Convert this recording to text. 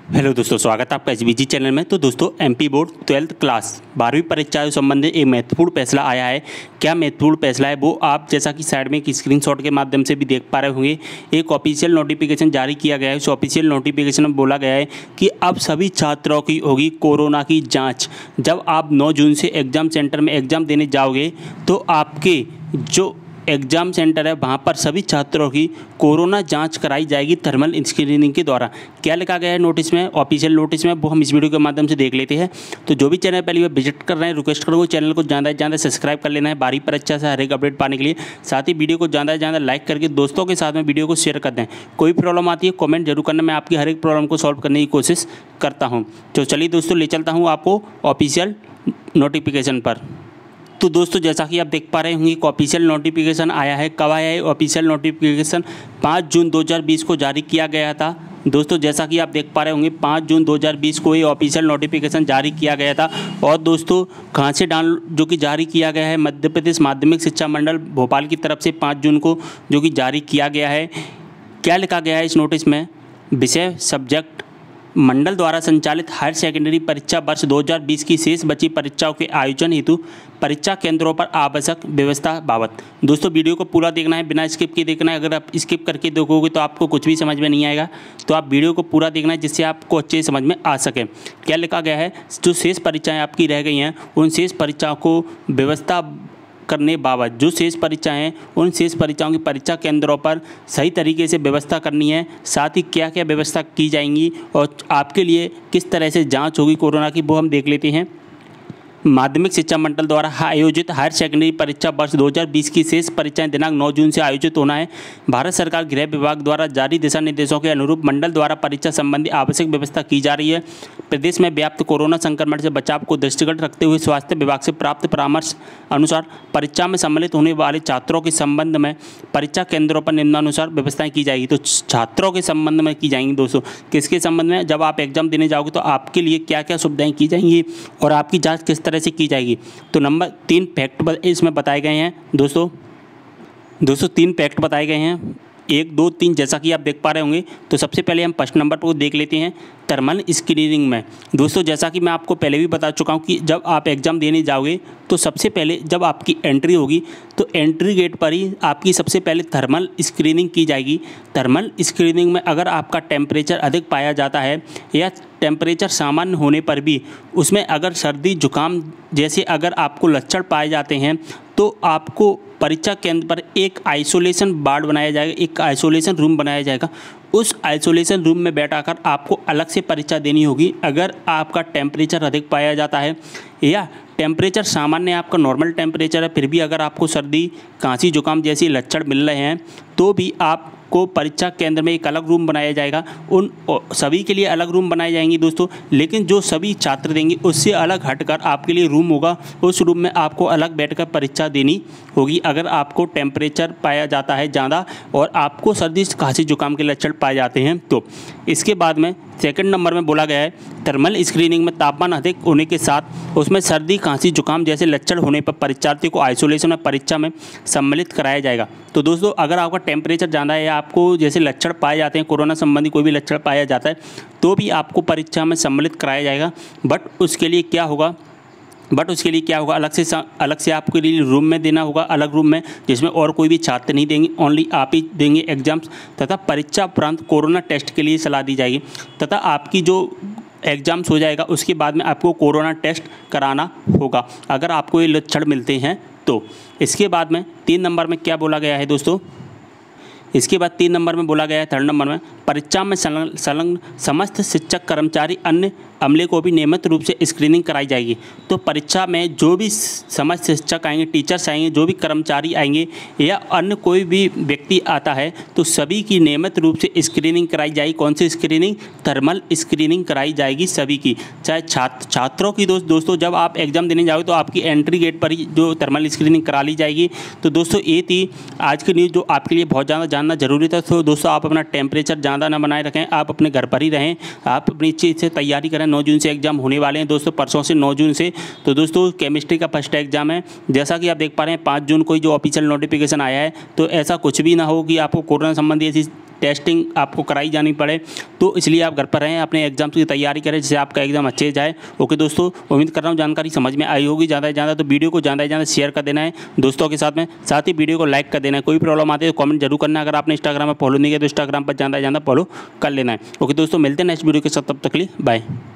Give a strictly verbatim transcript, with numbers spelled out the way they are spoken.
Hello दोस्तों, स्वागत है आपका एसबीजी चैनल में। तो दोस्तों, एमपी बोर्ड ट्वेल्थ क्लास बारहवीं परीक्षाओं संबंधित एक महत्वपूर्ण फैसला आया है। क्या महत्वपूर्ण फैसला है वो आप जैसा कि साइड में एक स्क्रीनशॉट के माध्यम से भी देख पा रहे होंगे। एक ऑफिशियल नोटिफिकेशन जारी किया गया है। उस ऑफिशियल नोटिफिकेशन में बोला गया है कि अब सभी छात्रों की होगी कोरोना की जाँच। जब आप नौ जून से एग्ज़ाम सेंटर में एग्ज़ाम देने जाओगे तो आपके जो एग्ज़ाम सेंटर है वहाँ पर सभी छात्रों की कोरोना जांच कराई जाएगी थर्मल स्क्रीनिंग के द्वारा। क्या लिखा गया है नोटिस में, ऑफिशियल नोटिस में, वो हम इस वीडियो के माध्यम से देख लेते हैं। तो जो भी चैनल पहली बार विजिट कर रहे हैं, रिक्वेस्ट करूँगा चैनल को ज़्यादा से ज़्यादा सब्सक्राइब कर लेना है बारहवीं परीक्षा से हर एक अपडेट पाने के लिए। साथ ही वीडियो को ज़्यादा से ज़्यादा लाइक करके दोस्तों के साथ में वीडियो को शेयर कर दें। कोई प्रॉब्लम आती है कॉमेंट जरूर करना, मैं आपकी हर एक प्रॉब्लम को सॉल्व करने की कोशिश करता हूँ। तो चलिए दोस्तों, ले चलता हूँ आपको ऑफिशियल नोटिफिकेशन पर। तो दोस्तों, जैसा कि आप देख पा रहे होंगे एक ऑफिशियल नोटिफिकेशन आया है। कब आया है ऑफिशियल नोटिफिकेशन? पाँच जून दो हज़ार बीस को जारी किया गया था। दोस्तों, जैसा कि आप देख पा रहे होंगे पाँच जून दो हज़ार बीस को ये ऑफिशियल नोटिफिकेशन जारी किया गया था। और दोस्तों, कहाँ से डाउन जो कि जारी किया गया है, मध्य प्रदेश माध्यमिक शिक्षा मंडल भोपाल की तरफ से पाँच जून को जो कि जारी किया गया है। क्या लिखा गया है इस नोटिस में? विषय सब्जेक्ट मंडल द्वारा संचालित हायर सेकेंडरी परीक्षा वर्ष दो हज़ार बीस की शेष बची परीक्षाओं के आयोजन हेतु परीक्षा केंद्रों पर आवश्यक व्यवस्था बाबत। दोस्तों, वीडियो को पूरा देखना है, बिना स्किप के देखना है। अगर आप स्किप करके देखोगे तो आपको कुछ भी समझ में नहीं आएगा। तो आप वीडियो को पूरा देखना है जिससे आपको अच्छे समझ में आ सके। क्या लिखा गया है? जो शेष परीक्षाएँ आपकी रह गई हैं उन शेष परीक्षाओं को व्यवस्था करने बाबत, जो शेष परीक्षाएं हैं उन शेष परीक्षाओं की परीक्षा केंद्रों पर सही तरीके से व्यवस्था करनी है। साथ ही क्या क्या व्यवस्था की जाएंगी और आपके लिए किस तरह से जांच होगी कोरोना की, वो हम देख लेते हैं। माध्यमिक शिक्षा मंडल द्वारा आयोजित हायर सेकेंडरी परीक्षा वर्ष दो हज़ार बीस की शेष परीक्षाएं दिनांक नौ जून से आयोजित होना है। भारत सरकार गृह विभाग द्वारा जारी दिशा निर्देशों के अनुरूप मंडल द्वारा परीक्षा संबंधी आवश्यक व्यवस्था की जा रही है। प्रदेश में व्याप्त कोरोना संक्रमण से बचाव को दृष्टिगत रखते हुए स्वास्थ्य विभाग से प्राप्त परामर्श अनुसार परीक्षा में सम्मिलित होने वाले छात्रों के संबंध में परीक्षा केंद्रों पर निम्नानुसार व्यवस्थाएं की जाएगी। तो छात्रों के संबंध में की जाएंगी दोस्तों। किसके संबंध में? जब आप एग्जाम देने जाओगे तो आपके लिए क्या क्या सुविधाएं की जाएंगी और आपकी जाँच किस तरह से की जाएगी। तो नंबर तीन फैक्ट इसमें बताए गए हैं दोस्तों। दोस्तों तीन फैक्ट बताए गए हैं, एक दो तीन, जैसा कि आप देख पा रहे होंगे। तो सबसे पहले हम फर्स्ट नंबर पर देख लेते हैं थर्मल स्क्रीनिंग में। दोस्तों, जैसा कि मैं आपको पहले भी बता चुका हूं कि जब आप एग्ज़ाम देने जाओगे तो सबसे पहले जब आपकी एंट्री होगी तो एंट्री गेट पर ही आपकी सबसे पहले थर्मल स्क्रीनिंग की जाएगी। थर्मल स्क्रीनिंग में अगर आपका टेम्परेचर अधिक पाया जाता है या टेम्परेचर सामान्य होने पर भी उसमें अगर सर्दी जुकाम जैसे अगर आपको लक्षण पाए जाते हैं तो आपको परीक्षा केंद्र पर एक आइसोलेशन वार्ड बनाया जाएगा, एक आइसोलेशन रूम बनाया जाएगा। उस आइसोलेशन रूम में बैठाकर आपको अलग से परीक्षा देनी होगी। अगर आपका टेम्परेचर अधिक पाया जाता है या टेम्परेचर सामान्य आपका नॉर्मल टेम्परेचर है, फिर भी अगर आपको सर्दी खांसी जुकाम जैसी लक्षण मिल रहे हैं तो भी आपको परीक्षा केंद्र में एक अलग रूम बनाया जाएगा। उन सभी के लिए अलग रूम बनाए जाएंगे दोस्तों, लेकिन जो सभी छात्र देंगे उससे अलग हटकर आपके लिए रूम होगा। उस रूम में आपको अलग बैठकर परीक्षा देनी होगी अगर आपको टेम्परेचर पाया जाता है ज़्यादा और आपको सर्दी खांसी जुकाम के लक्षण पाए जाते हैं। तो इसके बाद में सेकंड नंबर में बोला गया है थर्मल स्क्रीनिंग में तापमान अधिक होने के साथ उसमें सर्दी खांसी जुकाम जैसे लक्षण होने पर परीक्षार्थी को आइसोलेशन में परीक्षा में सम्मिलित कराया जाएगा। तो दोस्तों, अगर आपका टेम्परेचर ज़्यादा है या आपको जैसे लक्षण पाए जाते हैं, कोरोना संबंधी कोई भी लक्षण पाया जाता है तो भी आपको परीक्षा में सम्मिलित कराया जाएगा। बट उसके लिए क्या होगा बट उसके लिए क्या होगा अलग से अलग से आपके लिए रूम में देना होगा, अलग रूम में, जिसमें और कोई भी छात्र नहीं देंगे, ओनली आप ही देंगे एग्जाम्स। तथा परीक्षा उपरांत कोरोना टेस्ट के लिए सलाह दी जाएगी तथा आपकी जो एग्ज़ाम्स हो जाएगा उसके बाद में आपको कोरोना टेस्ट कराना होगा अगर आपको ये लक्षण मिलते हैं तो। इसके बाद में तीन नंबर में क्या बोला गया है दोस्तों? इसके बाद तीन नंबर में बोला गया है थर्ड नंबर में परीक्षा में संलग्न संलग्न समस्त शिक्षक कर्मचारी अन्य अमले को भी नियमित रूप से स्क्रीनिंग कराई जाएगी। तो परीक्षा में जो भी समस्त शिक्षक आएंगे, टीचर्स आएंगे, जो भी कर्मचारी आएंगे या अन्य कोई भी व्यक्ति आता है तो सभी की नियमित रूप से स्क्रीनिंग कराई जाएगी। कौन सी स्क्रीनिंग? थर्मल स्क्रीनिंग कराई जाएगी सभी की, चाहे छात्र छात्रों की। दोस्त दोस्तों जब आप एग्ज़ाम देने जाओगे तो आपकी एंट्री गेट पर ही जो थर्मल स्क्रीनिंग करा ली जाएगी। तो दोस्तों ये थी आज की न्यूज़ जो आपके लिए बहुत ज़्यादा जानना जरूरी था। तो दोस्तों आप अपना टेम्परेचर ज़्यादा ना बनाए रखें, आप अपने घर पर ही रहें, आप अपनी चीज़ से तैयारी करें। नौ जून से एग्जाम होने वाले हैं दोस्तों, परसों से नौ जून से। तो दोस्तों केमिस्ट्री का फर्स्ट एग्जाम है, जैसा कि आप देख पा रहे हैं पाँच जून को जो ऑफिशियल नोटिफिकेशन आया है। तो ऐसा कुछ भी ना हो कि आपको कोरोना संबंधी ऐसी टेस्टिंग आपको कराई जानी पड़े, तो इसलिए आप घर पर रहें, अपने एग्जाम्स की तैयारी करें जिससे आपका एग्जाम अच्छे जाए। ओके दोस्तों, उम्मीद कर रहा हूँ जानकारी समझ में आई होगी। ज़्यादा से ज़्यादा तो वीडियो को ज़्यादा से ज़्यादा शेयर कर देना है दोस्तों के साथ में, साथ ही वीडियो को लाइक कर देना है। कोई प्रॉब्लम आती है तो कमेंट जरूर करना है। अगर आपने इंस्टाग्राम में फॉलो नहीं किया तो इंस्टाग्राम पर ज़्यादा से ज़्यादा फॉलो कर लेना है। ओके दोस्तों, मिलते हैं नेक्स्ट वीडियो के साथ, तब तक के लिए बाय।